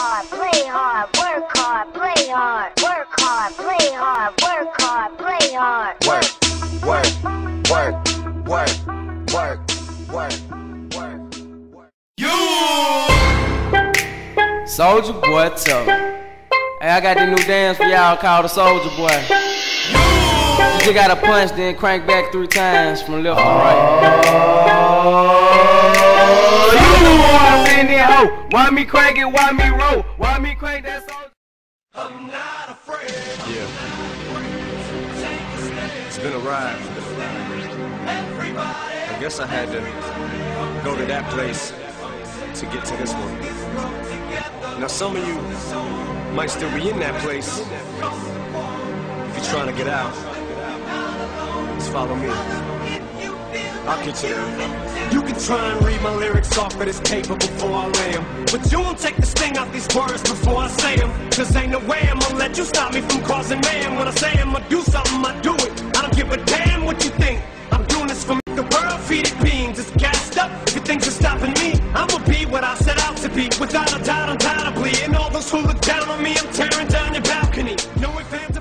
hard, play hard, work hard, play hard, work hard, play hard, work hard, play hard. Work, work, work, work, work, work, work, work. You Soulja Boy tough. Hey, I got this new dance for y'all called the Soulja Boy. You just gotta punch, then crank back 3 times from left to right. Why me crank it, why me roll? Why me crank that Soulja? I'm not afraid. Yeah. It's been a ride. I guess I had to go to that place to get to this one. Now some of you might still be in that place. If you're trying to get out, just follow me. I'll get you there. You can try and read my lyrics off of this paper before I lay them, but you won't take the sting out these words before I say them. Cause ain't no way I'm gonna let you stop me from causing mayhem. When I say I'm gonna do something, I do it. I don't give a damn what you think. I'm doing this for the world, feed it beans. It's gassed up. If you think you're stopping me, I'ma be what I set out to be. Without a doubt, undoubtedly. And all those who look down on me, I'm tearing down your balcony. No ifs,